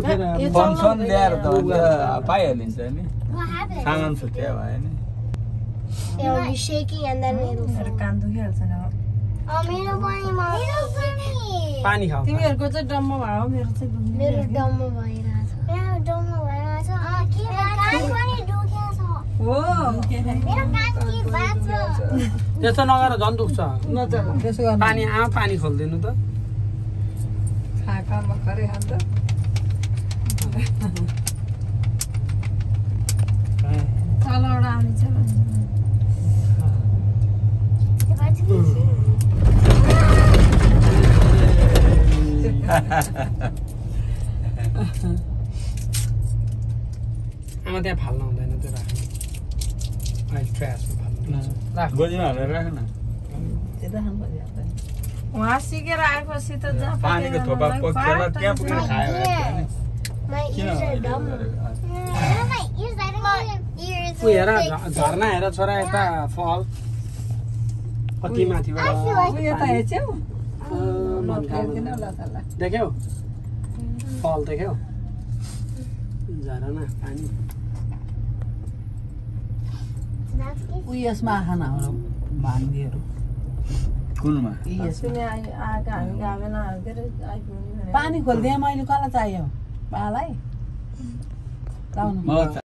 Function ल्याएर त पाइहालिन्छ नि सामान छुट्या भयो नि It'll be shaking and then it'll fall. कान दुखिहाल्छ नि मेरो पनि पानी खाऊ तिमीहरूको चाहिँ डम्म भयो मेरो चाहिँ दुख्दैन मेरो डम्म भइरहेछ मेरो डम्म भइरहेछ के कान पनि दुखेछ हो मेरो कान के बाछ त्यस्तो नगर झन् दुख्छ नचल त्यसो गर्नु पानी पानी खोल्दिनु त खाकामा खरे खान्छ तलबाट आउने छ आमा त्यहाँ फाल्न हुँदैन त्यो राख्नु अहिले ट्रासमा फाल्नु राख गोजीमा हालेर राख न उहाँ सिकेर आएपछि त जहाँ पानीको थोपा पक्केर त्यहाँ पुगेर खायो My किन ears are dumb. My ears, I don't know your ears. ऊ हेर झर्ना हेर छोरा यता फल कति माथिबाट यता हेर्छौ देख्यौ फल देख्यौ झरना पानी उयसमा आखा न हाम्रो भान्जीहरू कुनमा पानी खोलिदिएँ मैले कसलाई चाहियो बालाई लाउनु